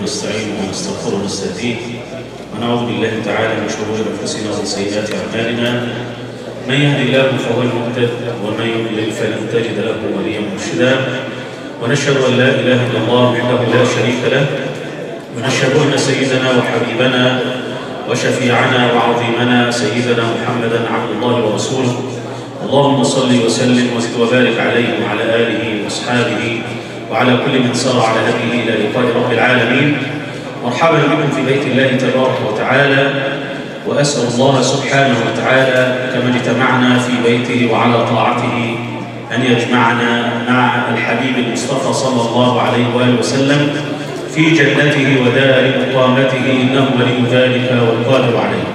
ونستعينه ونستغفره ونستهديه ونعوذ بالله تعالى من شرور انفسنا وسيئات اعمالنا. من يهد الله فهو المهتد ومن يضلل فلن تجد له وليا مرشدا. ونشهد ان لا اله الا الله وحده لا شريك له، ونشهد ان سيدنا وحبيبنا وشفيعنا وعظيمنا سيدنا محمدا عبد الله ورسوله. اللهم صل وسلم وزد وبارك عليه وعلى اله واصحابه وعلى كل من سار على هديه الى لقاء رب العالمين. مرحبا بكم في بيت الله تبارك وتعالى، واسال الله سبحانه وتعالى كما اجتمعنا في بيته وعلى طاعته ان يجمعنا مع الحبيب المصطفى صلى الله عليه واله وسلم في جنته ودار مقامته، انه ولي ذلك والقادر عليه.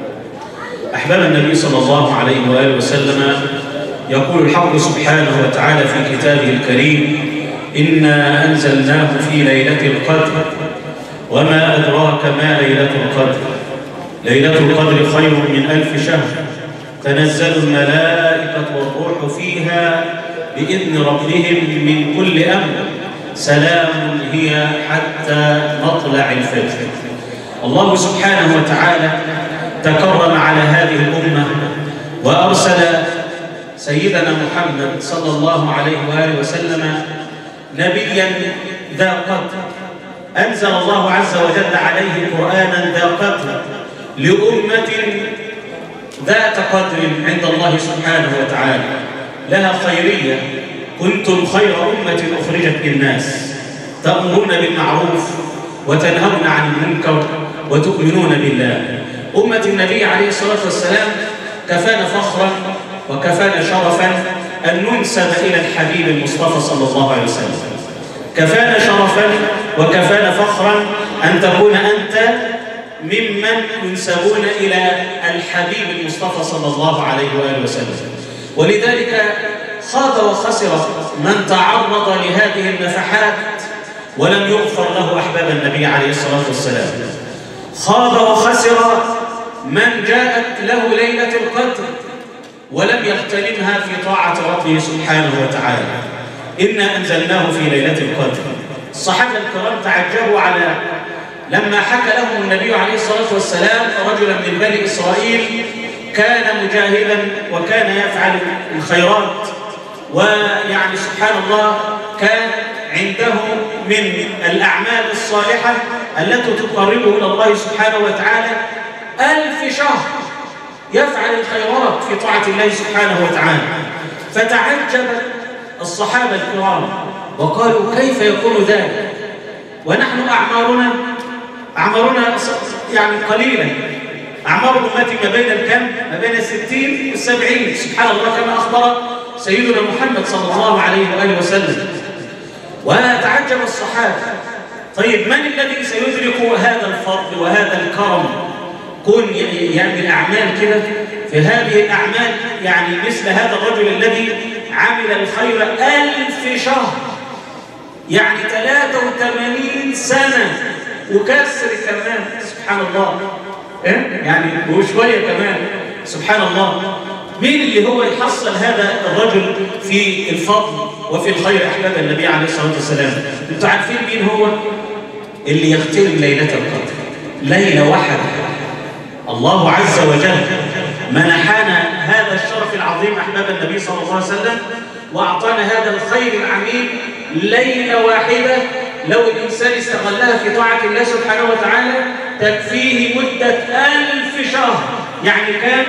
احباب النبي صلى الله عليه واله وسلم، يقول الحق سبحانه وتعالى في كتابه الكريم: إنا أنزلناه في ليلة القدر وما أدراك ما ليلة القدر. ليلة القدر خير من 1000 شهر، تنزل الملائكة والروح فيها بإذن ربهم من كل أمر، سلام هي حتى مطلع الفجر. الله سبحانه وتعالى تكرم على هذه الأمة وأرسل سيدنا محمد صلى الله عليه وآله وسلم نبيا ذا قدر. أنزل الله عز وجل عليه قرآنا ذا قدر لأمة ذات قدر عند الله سبحانه وتعالى، لها خيرية: كنتم خير أمة أخرجت للناس تأمرون بالمعروف وتنهون عن المنكر وتؤمنون بالله. أمة النبي عليه الصلاة والسلام كفانا فخرا وكفانا شرفا أن ننسب إلى الحبيب المصطفى صلى الله عليه وسلم. كفانا شرفا وكفانا فخرا أن تكون أنت ممن ينسبون إلى الحبيب المصطفى صلى الله عليه وآله وسلم. ولذلك خاب وخسر من تعرض لهذه النفحات ولم يغفر له أحباب النبي عليه الصلاة والسلام. خاب وخسر من جاءت له ليلة القدر ولم يغتنمها في طاعة ربه سبحانه وتعالى. إنا أنزلناه في ليلة القدر. الصحابة الكرام تعجبوا على لما حكى لهم النبي عليه الصلاة والسلام رجلا من بني إسرائيل كان مجاهدا وكان يفعل الخيرات، ويعني سبحان الله كان عنده من الأعمال الصالحة التي تقربه إلى الله سبحانه وتعالى 1000 شهر يفعل الخيرات في طاعة الله سبحانه وتعالى. فتعجب الصحابة الكرام وقالوا: كيف يكون ذلك ونحن أعمارنا يعني قليلة؟ أعمار أمتي ما بين الكم؟ ما بين 60 و70. سبحان الله كما أخبر سيدنا محمد صلى الله عليه وآله وسلم. وتعجب الصحابة: طيب من الذي سيدرك هذا الفضل وهذا الكرم؟ كن يعمل أعمال كده، في هذه الأعمال يعني مثل هذا الرجل الذي عمل الخير 1000 شهر، يعني 83 سنة وكسر كمان. سبحان الله، يعني وشوية كمان. سبحان الله، مين اللي هو يحصل هذا الرجل في الفضل وفي الخير أحباب النبي عليه الصلاة والسلام؟ انتوا عارفين مين هو؟ اللي يختم ليلة القدر ليلة واحدة. الله عز وجل منحنا هذا الشرف العظيم أحباب النبي صلى الله عليه وسلم، وأعطانا هذا الخير العميم ليلة واحدة لو الإنسان استغلها في طاعة الله سبحانه وتعالى تكفيه مدة 1000 شهر، يعني كان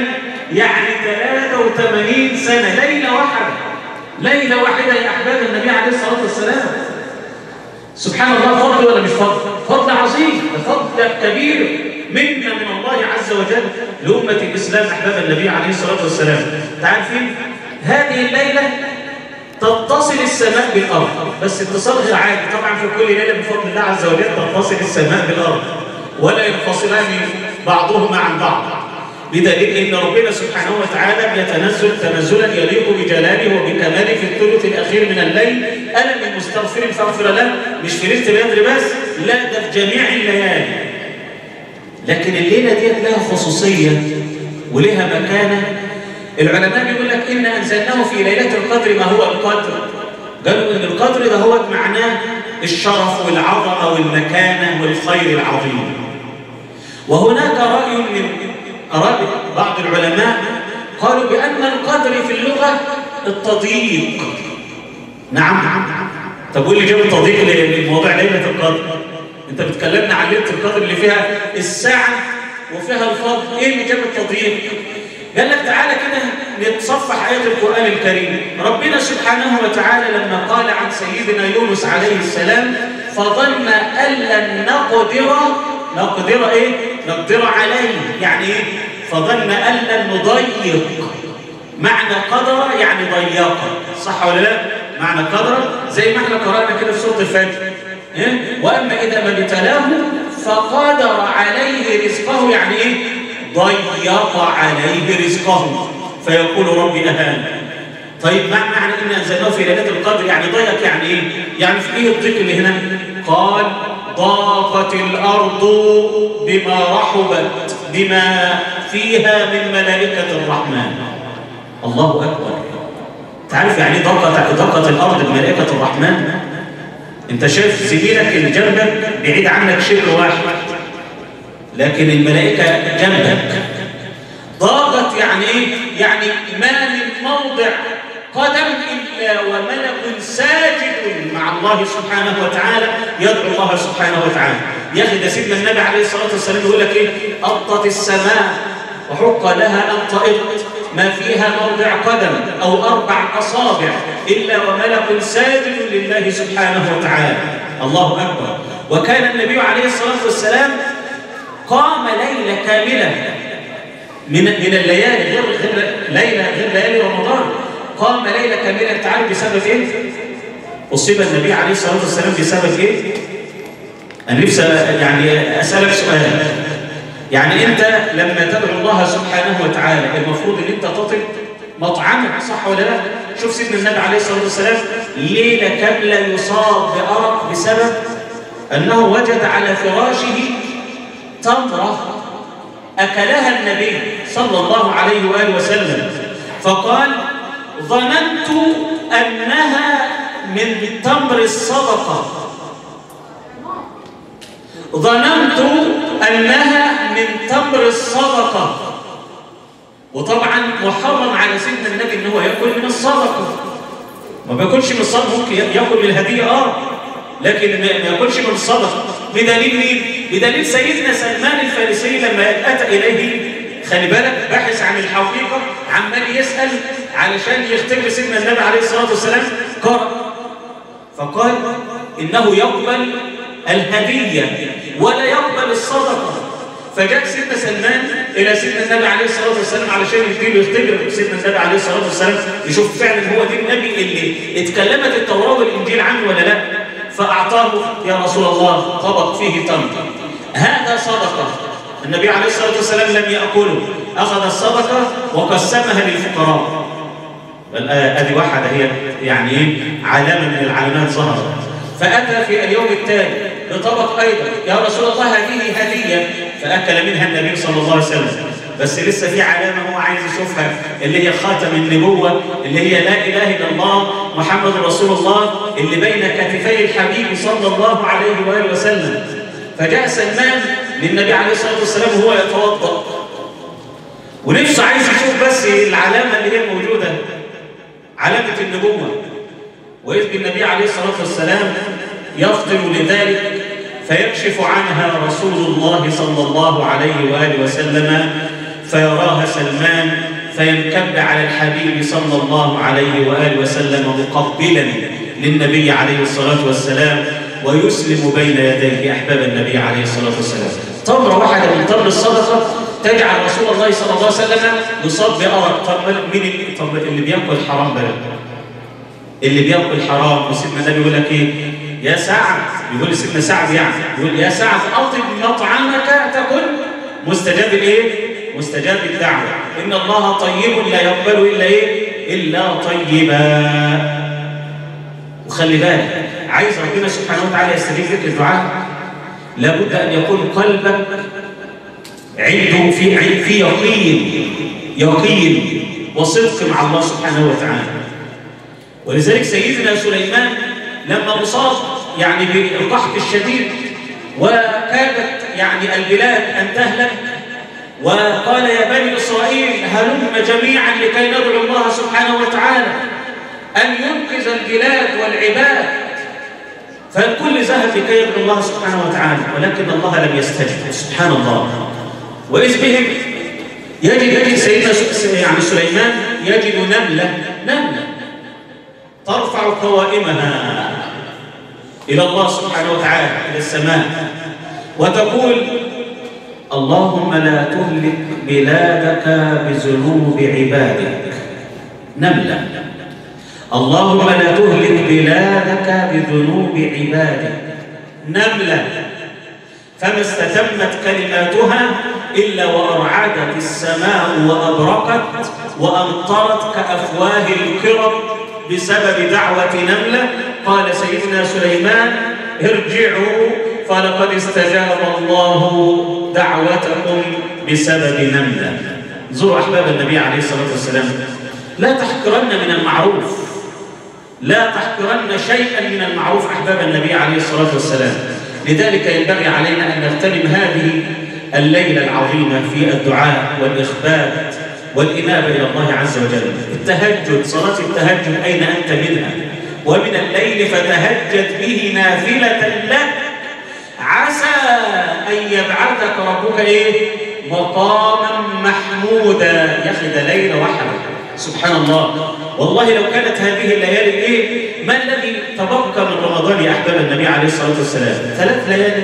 83 سنة. ليلة واحدة، ليلة واحدة يا أحباب النبي عليه الصلاة والسلام. سبحان الله، فضل ولا مش فضل؟ فضل عظيم، فضل كبير منا من الله عز وجل لأمة الإسلام أحباب النبي عليه الصلاة والسلام. تعرفين هذه الليلة تتصل السماء بالأرض، بس اتصال غير عادي. طبعا في كل ليلة بفضل الله عز وجل تتصل السماء بالأرض ولا ينفصلان بعضهما عن بعض، بدليل أن ربنا سبحانه وتعالى يتنزل تنزلا يليق بجلاله وبكماله في الثلث الأخير من الليل. ألا من مستغفر فاغفر له، مش في ليلة القدر بس، لا ده في جميع الليالي. لكن الليلة ديت لها خصوصية ولها مكانة. العلماء بيقول لك: إن أنزلناه في ليلة القدر. ما هو القدر؟ قالوا إن القدر ده هو معناه الشرف والعظمة والمكانة الخير العظيم. وهناك رأي من آراء بعض العلماء قالوا بأن القدر في اللغة التضييق. نعم. طب واللي جاب التضييق لموضوع ليلة القدر؟ انت بتكلمنا عن ليلة القدر اللي فيها الساعة وفيها الفضل، ايه اللي جاب التضييق؟ قال لك تعالى كده نتصفح آيات القرآن الكريم. ربنا سبحانه وتعالى لما قال عن سيدنا يونس عليه السلام فظن أن لن نقدر عليه، يعني ايه؟ فظن أن لن نضيق. معنى قدر يعني ضيق، صح ولا لا؟ معنى قدر زي ما احنا قرأنا كده في سورة الفجر، وأما إذا ما ابتلاه فقدر عليه رزقه، يعني ايه؟ ضيق عليه رزقه فيقول ربي أهان. طيب ما معنى إن أنزلناه في ليلة القدر؟ يعني ضيق، يعني إيه؟ يعني في إيه الضيق اللي هنا؟ قال ضاقت الأرض بما رحبت بما فيها من ملائكة الرحمن. الله أكبر. تعرف يعني ضاقت الأرض بملائكة الرحمن؟ أنت شايف زميلك اللي جنبك بعيد عنك شبر واحد، لكن الملائكة جنبك. ضاقت يعني إيه؟ يعني ما من موضع قدم إلا وملك ساجد مع الله سبحانه وتعالى يدعو الله سبحانه وتعالى. يا أخي ده سيدنا النبي عليه الصلاة والسلام يقول لك إيه؟ أطت السماء وحق لها أن تئط ما فيها موضع قدم أو 4 أصابع إلا وملك ساجد لله سبحانه وتعالى. الله أكبر. وكان النبي عليه الصلاة والسلام قام ليلة كاملة من الليالي غير ليالي رمضان. قام ليلة كاملة. انت عارف بسبب ايه؟ أصيب النبي عليه الصلاة والسلام بسبب ايه؟ أنا نفسي يعني أسألك سؤال. يعني أنت لما تدعو الله سبحانه وتعالى المفروض أن أنت تطلب مطعمك، صح ولا لا؟ شوف سيدنا النبي عليه الصلاة والسلام ليلة كاملة يصاب بأرق بسبب أنه وجد على فراشه تمرة أكلها النبي صلى الله عليه وآله وسلم، فقال ظننت أنها من تمر الصدقة، ظننت أنها من تمر الصدقة. وطبعا محرم على سيدنا النبي ان هو يأكل من الصدقة، ما بياكلش من الصدقة، ممكن يأكل من الهدية لكن ما يأكلش من الصدقة. بدليل مين؟ بدليل سيدنا سلمان الفارسي لما أتى إليه، خلي بالك باحث عن الحقيقة، عمال يسأل علشان يختبر سيدنا النبي عليه الصلاة والسلام، قرأ فقال إنه يقبل الهدية ولا يقبل الصدقة. فجاء سيدنا سلمان إلى سيدنا النبي عليه الصلاة والسلام علشان يديله يختبر سيدنا النبي عليه الصلاة والسلام يشوف فعلا هو دي النبي اللي اتكلمت التوراة والإنجيل عنه ولا لا. فأعطاه يا رسول الله طبق فيه تمر، هذا صدقة. النبي عليه الصلاة والسلام لم يأكله، أخذ الصدقة وقسمها للفقراء. أدي واحدة هي يعني إيه؟ علامة من العلامات ظهرت. فأتى في اليوم التالي بطبق أيضا، يا رسول الله هذه هدية، فأكل منها النبي صلى الله عليه وسلم. بس لسه في علامة هو عايز يشوفها، اللي هي خاتم النبوة، اللي هي لا إله إلا الله محمد رسول الله، اللي بين كتفي الحبيب صلى الله عليه وآله وسلم. فجاء سلمان للنبي عليه الصلاة والسلام وهو يتوضأ، ونفسه عايز يشوف بس العلامة اللي هي موجودة، علامة النبوة. وإذ بالنبي عليه الصلاة والسلام يفطن لذلك فيكشف عنها رسول الله صلى الله عليه وآله وسلم فيراها سلمان فينكب على الحبيب صلى الله عليه وآله وسلم مقبلا للنبي عليه الصلاة والسلام ويسلم بين يديه أحباب النبي عليه الصلاة والسلام. تمرة واحدة من تمر الصدقة تجعل رسول الله صلى الله عليه وسلم يصاب بأرق. طب اللي بياكل حرام بلد، اللي بياكل حرام. وسيدنا النبي يقول لك ايه؟ يا سعد، يقول سيدنا سعد يعني يقول يا سعد اطب مطعمك تكن مستجاب الايه؟ مستجاب الدعوه. ان الله طيب لا يقبل الا ايه؟ الا طيبا. وخلي بالك، عايز ربنا سبحانه وتعالى يستجيب لك الدعاء، لابد ان يكون قلبك عنده في يقين وصدق مع الله سبحانه وتعالى. ولذلك سيدنا سليمان لما أصاب يعني بالقحط الشديد وكادت يعني البلاد أن تهلك، وقال يا بني إسرائيل هلم جميعا لكي ندعو الله سبحانه وتعالى أن ينقذ البلاد والعباد، فالكل ذهب لكي يدعو الله سبحانه وتعالى، ولكن الله لم يستجب سبحان الله. وإذ بهم يجد سيدنا يعني سليمان يجد نملة ترفع قوائمها إلى الله سبحانه وتعالى إلى السماء وتقول اللهم لا تهلك بلادك بذنوب عبادك. نملة اللهم لا تهلك بلادك بذنوب عبادك. نملة فما استتمت كلماتها إلا وأرعدت السماء وأبرقت وأمطرت كأفواه الكرم بسبب دعوة نملة. قال سيدنا سليمان ارجعوا فلقد استجاب الله دعوتكم بسبب نملة. زوروا أحباب النبي عليه الصلاة والسلام. لا تحقرن من المعروف، لا تحقرن شيئا من المعروف أحباب النبي عليه الصلاة والسلام. لذلك ينبغي علينا أن نغتنم هذه الليلة العظيمة في الدعاء والإخبات والإنابة إلى الله عز وجل. التهجد، صلاة التهجد أين أنت منها؟ ومن الليل فتهجد به نافلة لك عسى أن يبعثك ربك مقاما محمودا. يا أخي ده ليلة واحدة سبحان الله. والله لو كانت هذه الليالي ما الذي تبقى من رمضان يا أحباب النبي عليه الصلاة والسلام؟ 3 ليالي،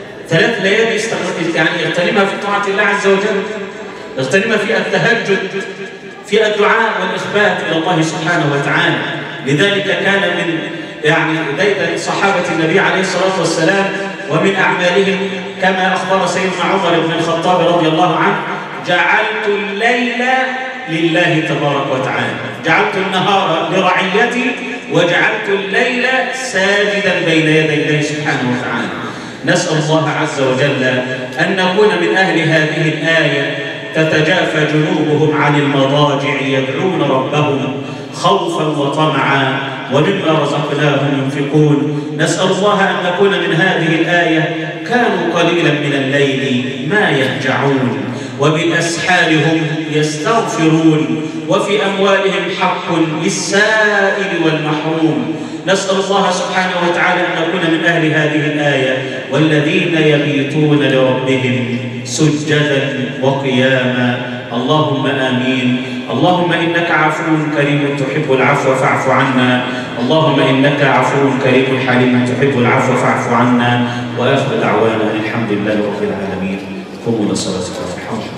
3 ليالي يعني يغتنمها في طاعة الله عز وجل، يغتنمها في التهجد، في الدعاء والإخبات إلى الله سبحانه وتعالى. لذلك كان من يعني ديدن صحابة النبي عليه الصلاة والسلام ومن أعمالهم كما أخبر سيدنا عمر بن الخطاب رضي الله عنه جعلت الليل لله تبارك وتعالى، جعلت النهار لرعيتي وجعلت الليل ساجدا بين يدي الله سبحانه وتعالى. نسأل الله عز وجل أن نكون من أهل هذه الآية تتجافى جنوبهم عن المضاجع يدعون ربهم خوفا وطمعا ومما رزقناهم ينفقون. نسأل الله أن نكون من هذه الآية كانوا قليلا من الليل ما يهجعون وبالأسحار هم يستغفرون وفي أموالهم حق للسائل والمحروم. نسأل الله سبحانه وتعالى أن نكون من أهل هذه الآية والذين يبيتون لربهم سجدا وقياما. اللهم آمين. اللهم إنك عفو كريم تحب العفو فاعف عنا. اللهم إنك عفو كريم حليم تحب العفو فاعف عنا. وآخر دعوانا الحمد لله رب العالمين. قوموا لصلاتكم.